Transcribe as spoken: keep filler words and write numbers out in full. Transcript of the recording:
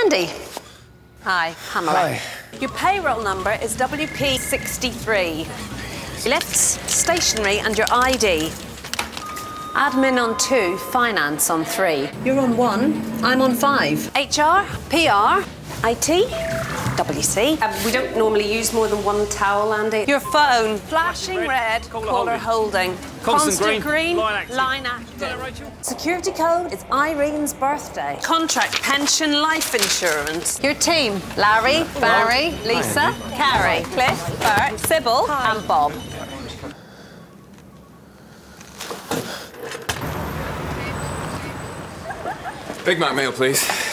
Andy. Hi, Pamela. Hi. Your payroll number is W P sixty-three. Lifts, stationery and your I D. Admin on two, finance on three. You're on one, I'm on five. H R, P R, I T, W C. Uh, we don't normally use more than one towel, Andy. Your phone, flashing red, red caller, caller holding. holding. Constant, Constant green, green, line active. Line active. Security code is Irene's birthday. Contract, pension, life insurance. Your team, Larry, Barry, Lisa, Carrie, Cliff, Bert, Sybil Hi. and Bob. Big Mac meal, please.